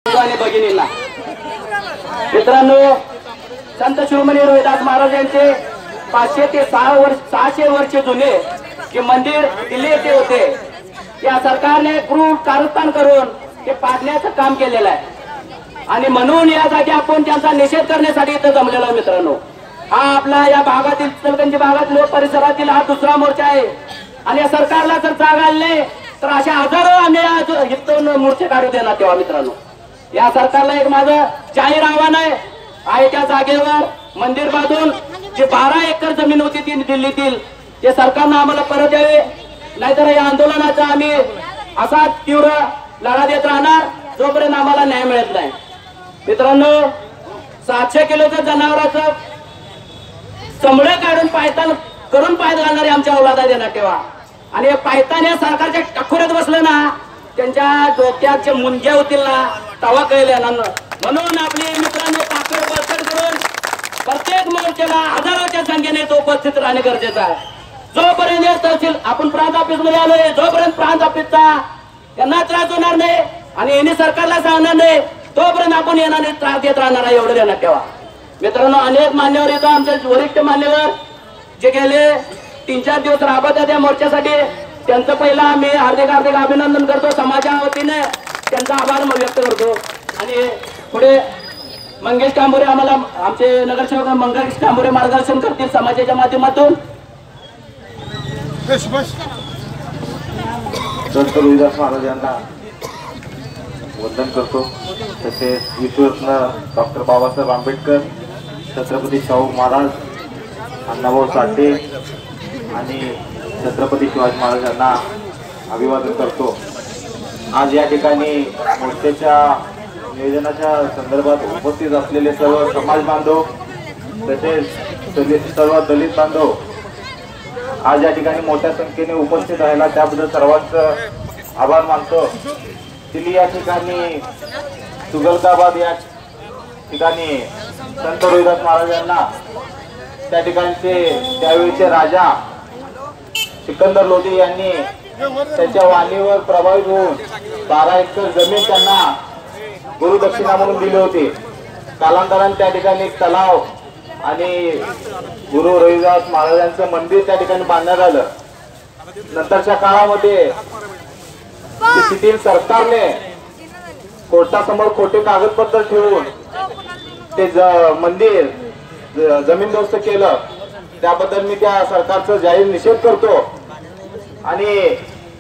भगिनींना मित्रांनो, संत शिरोमणी रोहिदास महाराज यांचे 500 ते 600 वर्ष जुने जे मंदिर दिल्ली येथे होते, या सरकारने क्रूर कारस्थान करून ते पाडण्याचं काम केलेलं आहे आणि म्हणून या जागी आपण त्यांचा निषेध करण्यासाठी इथं जमलेलो आहे. मित्रांनो, हा आपला या भागातील इचलकरंजी भागातील परिसरातील हा दुसरा मोर्चा आहे आणि या सरकारला जर जाग आली नाही तर अशा हजारो आम्ही इथून मोर्चे काढू देणार. तेव्हा मित्रांनो, या सरकारला एक माझं जाहीर आव्हान आहे त्या जागेवर मंदिर बांधून जे 12 एकर जमीन होती ती दिल्लीतील ते सरकारनं आम्हाला परत द्यावे, नाहीतर या आंदोलनाचा आम्ही असा तीव्र लढा देत राहणार जोपर्यंत आम्हाला न्याय मिळत नाही. मित्रांनो, 700 किलोचं जनावराचं चमडे काढून पायतान करून पाय घालणारे आमच्या औलादा देणार ठेवा आणि पायतान या सरकारच्या टकोऱ्यात बसलं ना, त्यांच्या डोक्यात जे मुंग्या होतील ना तवा कळले ना. म्हणून आपले मित्रांनो पाकड बळकट करून प्रत्येक मोर्चाला हजारोच्या संख्येने तो उपस्थित राहणे गरजेचं आहे. जोपर्यंत तहसील आपण प्रांत ऑफिस मध्ये आलोय, जोपर्यंत प्रांत ऑफिसचा त्यांना त्रास होणार नाही आणि यांनी सरकारला सांगणार नाही तोपर्यंत आपण येणार त्रास देत राहणार आहे, एवढं देण्यात ठेवा. मित्रांनो, अनेक मान्यवर येतो, आमचे वरिष्ठ मान्यवर जे गेले 3-4 दिवस राबत आहे त्या मोर्चासाठी, त्यांचं पहिला आम्ही हार्दिक अभिनंदन करतो. समाजा वतीने त्यांचा आभार व्यक्त करतो आणि पुढे मंगेश कांबोरे आम्हाला आमचे नगरसेवक मंगेश कांबोरे मार्गदर्शन करतील समाजाच्या माध्यमातून. संत रोहिदास महाराज यांना वंदन करतो. तसेच विश्वरत्न डॉक्टर बाबासाहेब आंबेडकर, छत्रपती शाहू महाराज, अण्णाभाऊ साठे आणि छत्रपती शिवाजी महाराज यांना अभिवादन करतो. आज या ठिकाणी मोर्चाच्या नियोजनाच्या संदर्भात उपस्थित असलेले सर्व समाज बांधव तसेच सर्व दलित बांधव आज या ठिकाणी मोठ्या संख्येने उपस्थित राहिला त्याबद्दल सर्वांचं आभार मानतो. दिल्ली या ठिकाणी तुगलकाबाद या ठिकाणी संत रोहिदास महाराज यांना त्या ठिकाणचे त्यावेळीचे राजा सिकंदर लोधी यांनी त्याच्या वाणीवर प्रभावित होऊन 12 एकर जमीन त्यांना गुरुदक्षिणा म्हणून दिली होती. कालांतराने त्या ठिकाणी एक तलाव आणि गुरु रोहिदास महाराजांचं मंदिर त्या ठिकाणी बांधण्यात आलं. नंतरच्या काळामध्ये तिथील सरकारने कोर्टासमोर खोटे कागदपत्र ठेवून ते मंदिर जमीनदोस्त केलं. त्याबद्दल मी त्या सरकारचा जाहीर निषेध करतो आणि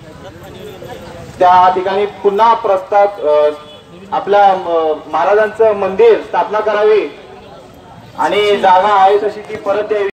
त्या ठिकाणी पुन्हा प्रस्ताव आपल्या महाराजांचं मंदिर स्थापना करावी आणि जागा आहे तशी ती परत द्यावी.